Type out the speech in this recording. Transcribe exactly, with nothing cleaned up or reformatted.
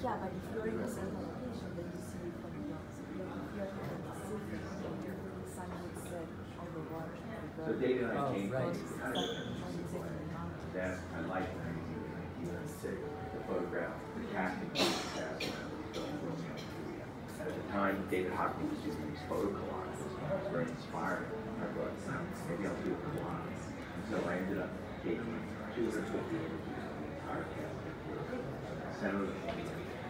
Yeah, but if you're in a certain location, then you see it from the outside. Like if you're in the Pacific, the sun would set on the water. So David and I Oh, came right. from kind of that I like nineteen ninety-six, the photograph, the casting cast around the film. At the time, David Hockney was doing these photo collages. I was very inspired. I thought, maybe I'll do it for a while. And so I ended up taking two hundred fifty images of the entire cast. Center of the